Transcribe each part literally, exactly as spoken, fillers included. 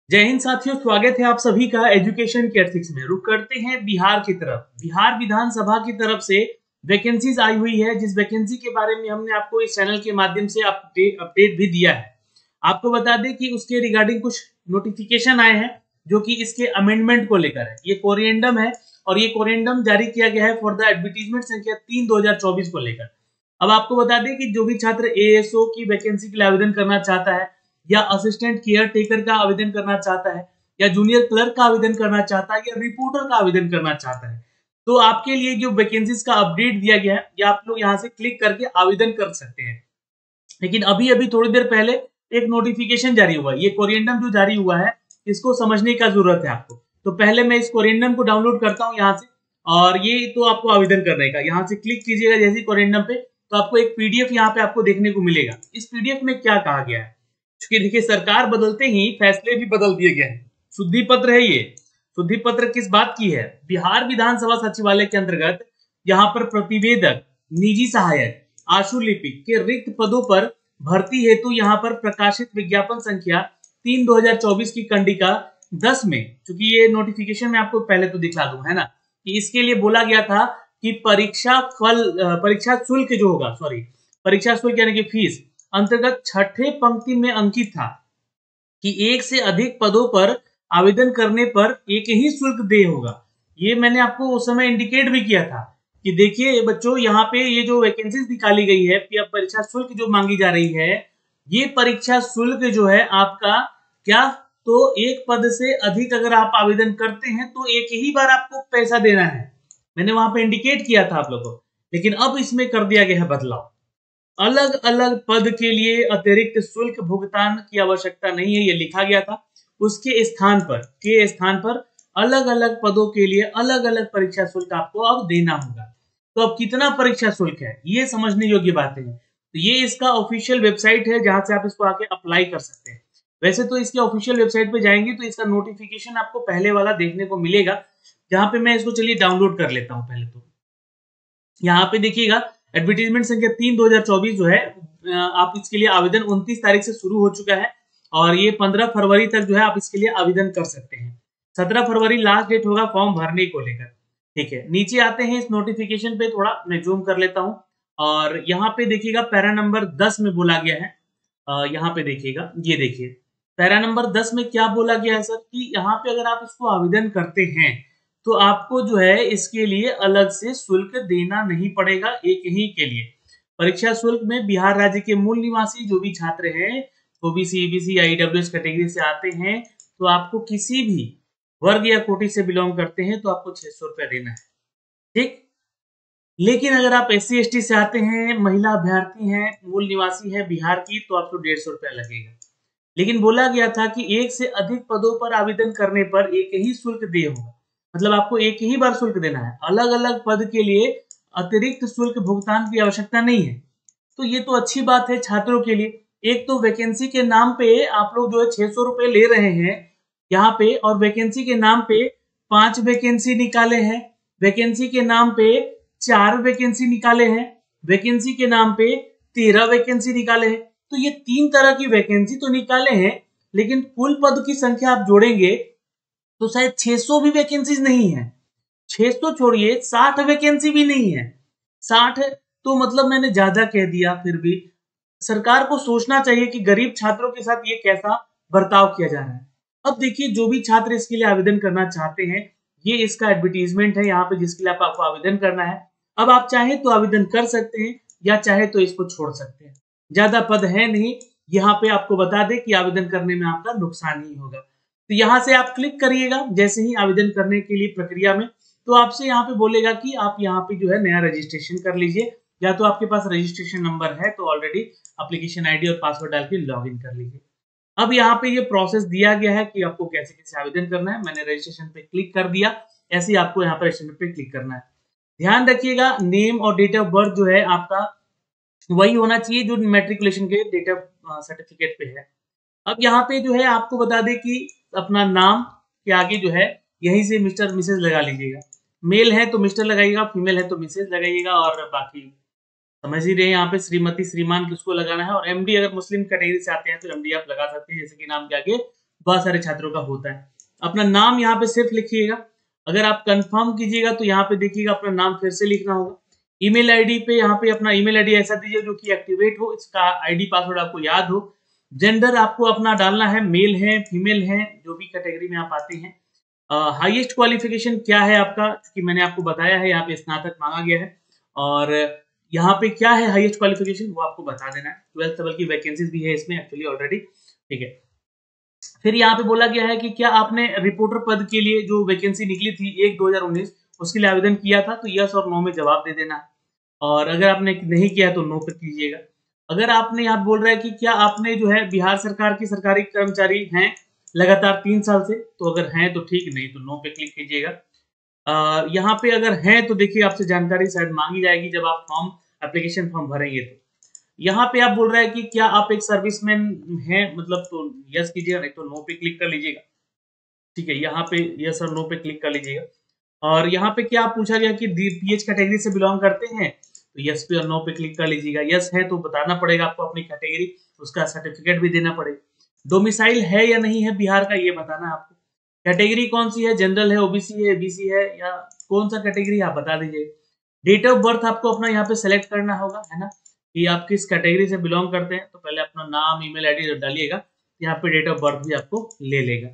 जय हिंद साथियों, स्वागत है आप सभी का एजुकेशन के एथिक्स में। रुक करते हैं बिहार की तरफ। बिहार विधानसभा की तरफ से वैकेंसीज आई हुई है, जिस वैकेंसी के बारे में हमने आपको इस चैनल के माध्यम से अपडेट अपडेट भी दिया है। आपको बता दें कि उसके रिगार्डिंग कुछ नोटिफिकेशन आए हैं जो कि इसके अमेंडमेंट को लेकर है। ये कोरिएंडम है और ये कोरिएंडम जारी किया गया है फॉर द एडवर्टीजमेंट संख्या तीन दो हजार चौबीस को लेकर। अब आपको बता दें कि जो भी छात्र एएसओ की वैकेंसी के लिए आवेदन करना चाहता है, या असिस्टेंट केयर टेकर का आवेदन करना चाहता है, या जूनियर क्लर्क का आवेदन करना चाहता है, या रिपोर्टर का आवेदन करना चाहता है, तो आपके लिए जो वैकेंसीज का अपडेट दिया गया है, या आप लोग यहाँ से क्लिक करके आवेदन कर सकते हैं। लेकिन अभी अभी थोड़ी देर पहले एक नोटिफिकेशन जारी हुआ। ये कोरिएंडम जो जारी हुआ है, इसको समझने का जरूरत है आपको। तो पहले मैं इस कोरिएंडम को डाउनलोड करता हूँ यहाँ से, और ये तो आपको आवेदन करने का, यहाँ से क्लिक कीजिएगा जैसे कोरिएंडम पे, तो आपको एक पीडीएफ यहाँ पे आपको देखने को मिलेगा। इस पीडीएफ में क्या कहा गया है, क्योंकि देखिए सरकार बदलते ही फैसले भी बदल दिए गए हैं। शुद्धि पत्र है ये। शुद्धि पत्र किस बात की है? बिहार विधानसभा सचिवालय के अंतर्गत यहाँ पर प्रतिवेदक, निजी सहायक, आशुलिपिक के रिक्त पदों पर भर्ती हेतु यहाँ पर प्रकाशित विज्ञापन संख्या तीन दो हजार चौबीस की कंडिका दस में, क्योंकि ये नोटिफिकेशन में आपको पहले तो दिखला दूं, है ना, कि इसके लिए बोला गया था कि परीक्षा फल परीक्षा शुल्क जो होगा, सॉरी परीक्षा शुल्क यानी कि फीस अंतर्गत छठे पंक्ति में अंकित था कि एक से अधिक पदों पर आवेदन करने पर एक ही शुल्क देय होगा। ये मैंने आपको उस समय इंडिकेट भी किया था कि देखिए बच्चों, यहाँ पे ये जो वैकेंसीज निकाली गई है, परीक्षा शुल्क जो मांगी जा रही है, ये परीक्षा शुल्क जो है आपका क्या, तो एक पद से अधिक अगर आप आवेदन करते हैं तो एक ही बार आपको पैसा देना है। मैंने वहां पे इंडिकेट किया था आप लोगों को। लेकिन अब इसमें कर दिया गया है बदलाव। अलग अलग पद के लिए अतिरिक्त शुल्क भुगतान की आवश्यकता नहीं है, ये लिखा गया था। उसके स्थान पर के स्थान पर अलग अलग पदों के लिए अलग अलग परीक्षा शुल्क आपको अब देना होगा। तो अब कितना परीक्षा शुल्क है, ये समझने योग्य बातें हैं। तो ये इसका ऑफिशियल वेबसाइट है, जहां से आप इसको आके अप्लाई कर सकते हैं। वैसे तो इसके ऑफिशियल वेबसाइट पे जाएंगे तो इसका नोटिफिकेशन आपको पहले वाला देखने को मिलेगा, जहां पे मैं इसको चलिए डाउनलोड कर लेता हूं। पहले तो यहाँ पे देखिएगा एडवर्टीजमेंट संख्या तीन दो हजार चौबीस जो है, आप इसके लिए आवेदन उनतीस तारीख से शुरू हो चुका है, और ये पंद्रह फरवरी तक जो है आप इसके लिए आवेदन कर सकते हैं। सत्रह फरवरी लास्ट डेट होगा फॉर्म भरने को लेकर। ठीक है, नीचे आते हैं इस नोटिफिकेशन पे, थोड़ा मैं जूम कर लेता हूँ, और यहाँ पे देखिएगा पैरा नंबर दस में बोला गया है। यहाँ पे देखिएगा, ये देखिए पैरा नंबर दस में क्या बोला गया है सर, कि यहाँ पे अगर आप इसको आवेदन करते हैं तो आपको जो है इसके लिए अलग से शुल्क देना नहीं पड़ेगा, एक ही के लिए। परीक्षा शुल्क में बिहार राज्य के मूल निवासी जो भी छात्र हैं, ओबीसी, ईबीसी, आईडब्ल्यूएस कैटेगरी से आते हैं, तो आपको किसी भी वर्ग या कोटि से बिलोंग करते हैं तो आपको छह सौ रुपया देना है। ठीक, लेकिन अगर आप एस सी एस टी से आते हैं, महिला अभ्यर्थी हैं, मूल निवासी है बिहार की, तो आपको डेढ़ सौ रुपया लगेगा। लेकिन बोला गया था कि एक से अधिक पदों पर आवेदन करने पर एक ही शुल्क देय होगा, मतलब आपको एक ही बार शुल्क देना है। अलग अलग पद के लिए अतिरिक्त शुल्क भुगतान की आवश्यकता नहीं है। तो ये तो अच्छी बात है छात्रों के लिए। एक तो वैकेंसी के नाम पे आप लोग जो है छह सौ रुपए ले रहे हैं यहाँ पे, और वैकेंसी के नाम पे पांच वैकेंसी निकाले हैं, वैकेंसी के नाम पे चार वैकेंसी निकाले हैं, वैकेंसी के नाम पे तेरह वैकेंसी निकाले हैं। तो ये तीन तरह की वैकेंसी तो निकाले हैं, लेकिन कुल पद की संख्या आप जोड़ेंगे तो शायद छह सौ भी वैकेंसीज नहीं है। छह सौ छोड़िए, साठ वैकेंसी भी नहीं है। साठ तो मतलब मैंने ज्यादा कह दिया। फिर भी सरकार को सोचना चाहिए कि गरीब छात्रों के साथ ये कैसा बर्ताव किया जा रहा है। अब देखिए, जो भी छात्र इसके लिए आवेदन करना चाहते हैं, ये इसका एडवर्टीजमेंट है यहाँ पे, जिसके लिए आपको आवेदन करना है। अब आप चाहे तो आवेदन कर सकते हैं, या चाहे तो इसको छोड़ सकते हैं। ज्यादा पद है नहीं, यहाँ पे आपको बता दें कि आवेदन करने में आपका नुकसान ही होगा। तो यहाँ से आप क्लिक करिएगा जैसे ही आवेदन करने के लिए प्रक्रिया में, तो आपसे यहाँ पे बोलेगा कि आप यहाँ पे जो है नया रजिस्ट्रेशन कर लीजिए, या तो आपके पास रजिस्ट्रेशन नंबर है तो ऑलरेडी एप्लीकेशन आईडी और पासवर्ड डाल के लॉग इन कर लीजिए। अब यहाँ पे ये प्रोसेस दिया गया है कि आपको कैसे कैसे आवेदन करना है। मैंने रजिस्ट्रेशन पे क्लिक कर दिया, ऐसे ही आपको यहाँ पर रजिस्ट्रेशन पे क्लिक करना है। ध्यान रखिएगा, नेम और डेट ऑफ बर्थ जो है आपका वही होना चाहिए जो मेट्रिकुलेशन के डेट ऑफ सर्टिफिकेट पे है। अब यहाँ पे जो है आपको बता दें कि अपना नाम के आगे जो है यहीं से मिस्टर मिसेज लगा लीजिएगा। मेल है तो मिस्टर लगाइएगा, फीमेल है तो मिसेज लगाइएगा, और बाकी समझ ही रहे यहाँ पे श्रीमती श्रीमान किसको लगाना है। और एमडी अगर मुस्लिम कैटेगरी से आते हैं तो एमडी आप लगा सकते हैं, जैसे कि नाम के आगे बहुत सारे छात्रों का होता है। अपना नाम यहाँ पे सिर्फ लिखिएगा। अगर आप कंफर्म कीजिएगा तो यहाँ पे देखिएगा अपना नाम फिर से लिखना होगा। ईमेल आईडी पे यहाँ पे अपना ईमेल आईडी ऐसा दीजिए जो कि एक्टिवेट हो, इसका आईडी पासवर्ड आपको याद हो। जेंडर आपको अपना डालना है, मेल है, फीमेल है, जो भी कैटेगरी में आप आते हैं। हाईएस्ट uh, क्वालिफिकेशन क्या है आपका, कि मैंने आपको बताया है यहाँ पे स्नातक मांगा गया है। और यहाँ पे क्या है हाईएस्ट क्वालिफिकेशन वो आपको बता देना है। ट्वेल्थ लेवल की वैकेंसीज भी है इसमें एक्चुअली ऑलरेडी, ठीक है। फिर यहाँ पे बोला गया है कि क्या आपने रिपोर्टर पद के लिए जो वैकेंसी निकली थी एक दो हजार उन्नीस उसके लिए आवेदन किया था, तो यस और नो में जवाब दे देना है। और अगर आपने नहीं किया तो नो पे कीजिएगा। अगर आपने यहाँ बोल रहा है कि क्या आपने जो है बिहार सरकार की सरकारी कर्मचारी हैं लगातार तीन साल से, तो अगर हैं तो ठीक, नहीं तो नो पे क्लिक कीजिएगा। यहाँ पे अगर हैं तो देखिए आपसे जानकारी शायद मांगी जाएगी जब आप फॉर्म एप्लीकेशन फॉर्म भरेंगे। तो यहाँ पे आप बोल रहा है कि क्या आप एक सर्विसमैन हैं, मतलब तो यस कीजिएगा, नहीं तो नो पे क्लिक कर लीजिएगा, ठीक है। यहाँ पे यस और नो पे क्लिक कर लीजिएगा। और यहाँ पे क्या पूछा गया कि पीएच कैटेगरी से बिलोंग करते हैं, तो यस पे और नो पे क्लिक कर लीजिएगा। यस है तो बताना पड़ेगा आपको अपनी कैटेगरी, उसका सर्टिफिकेट भी देना पड़ेगा। डोमिसाइल है या नहीं है बिहार का, ये बताना आपको। कैटेगरी कौन सी है, जनरल है, ओबीसी है, एबीसी है, या कौन सा कैटेगरी आप बता दीजिए। डेट ऑफ बर्थ आपको अपना यहाँ पे सेलेक्ट करना होगा, है ना, कि आप किस कैटेगरी से बिलोंग करते हैं। तो पहले अपना नाम, ईमेल आईडी डालिएगा, यहाँ पे डेट ऑफ बर्थ भी आपको ले लेगा।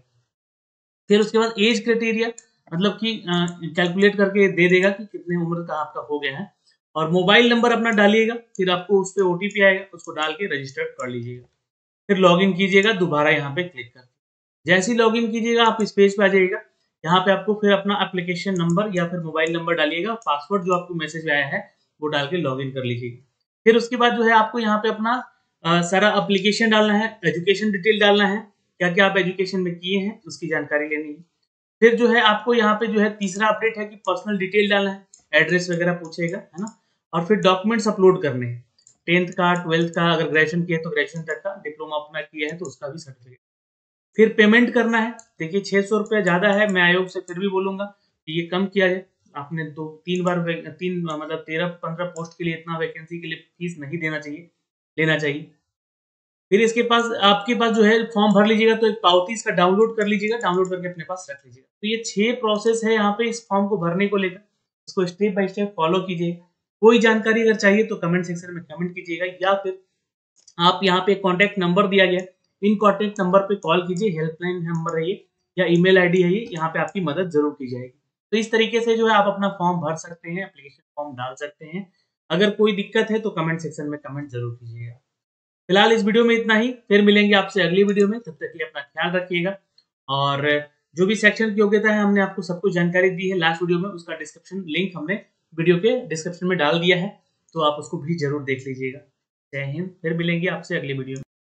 फिर उसके बाद एज क्राइटेरिया, मतलब कि कैलकुलेट करके दे देगा कि कितने उम्र का आपका हो गया है। और मोबाइल नंबर अपना डालिएगा, फिर आपको उस पर ओटीपी आएगा, उसको डाल के रजिस्टर कर लीजिएगा। फिर लॉगिन कीजिएगा दोबारा यहाँ पे क्लिक कर। जैसे ही लॉगिन कीजिएगा आप इस पेज पे आ जाइएगा। यहाँ पे आपको फिर अपना एप्लीकेशन नंबर या फिर मोबाइल नंबर डालिएगा, पासवर्ड जो आपको मैसेज आया है वो डाल के लॉगिन कर लीजिएगा। फिर उसके बाद जो है आपको यहाँ पे अपना आ, सारा एप्लीकेशन डालना है, एजुकेशन डिटेल डालना है, क्या क्या आप एजुकेशन में किए हैं उसकी जानकारी लेनी है। फिर जो है आपको यहाँ पे जो है तीसरा अपडेट है कि पर्सनल डिटेल डालना है, एड्रेस वगैरह पूछेगा, है ना। और फिर डॉक्यूमेंट्स अपलोड करने हैं, टेंथ का, ट्वेल्थ का, अगर ग्रेजुएशन किया तो ग्रेजुएशन तक का, डिप्लोमा अपना किया है तो उसका भी सर्टिफिकेट। फिर पेमेंट करना है। देखिए छह सौ रुपया ज्यादा है, मैं आयोग से फिर भी बोलूंगा कि ये कम किया जाए। आपने दो तीन बार तीन मतलब तेरह पंद्रह पोस्ट के लिए इतना वैकेंसी के लिए फीस नहीं देना चाहिए, लेना चाहिए। फिर इसके पास आपके पास जो है फॉर्म भर लीजिएगा, तो एक पावती इसका डाउनलोड कर लीजिएगा, डाउनलोड करके अपने पास रख लीजिएगा। तो ये छह प्रोसेस है यहाँ पे इस फॉर्म को भरने को लेकर, इसको स्टेप बाय स्टेप फॉलो कीजिए। कोई जानकारी अगर चाहिए तो कमेंट सेक्शन में कमेंट कीजिएगा, या फिर आप यहाँ पे कॉन्टेक्ट नंबर दिया गया, इन कॉन्टेक्ट नंबर पे कॉल कीजिए, हेल्पलाइन नंबर है ये, या ईमेल आईडी है ये, यहाँ पे आपकी मदद जरूर की जाएगी। तो इस तरीके से जो है आप अपना फॉर्म भर सकते हैं, एप्लीकेशन फॉर्म डाल सकते हैं। अगर कोई दिक्कत है तो कमेंट सेक्शन में कमेंट जरूर कीजिएगा। फिलहाल इस वीडियो में इतना ही, फिर मिलेंगे आपसे अगली वीडियो में। तब तक के लिए अपना ख्याल रखिएगा। और जो भी सेक्शन की योग्यता है हमने आपको सब कुछ जानकारी दी है लास्ट वीडियो में, उसका डिस्क्रिप्शन लिंक हमने वीडियो के डिस्क्रिप्शन में डाल दिया है, तो आप उसको भी जरूर देख लीजिएगा। जय हिंद, फिर मिलेंगे आपसे अगली वीडियो में।